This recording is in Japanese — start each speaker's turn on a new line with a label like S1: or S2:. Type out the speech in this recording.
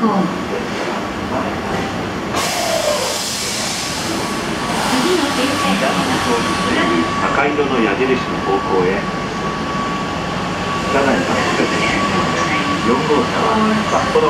S1: 号。次の停車駅は
S2: 赤色の矢印の方向へ。車内が4号車は札幌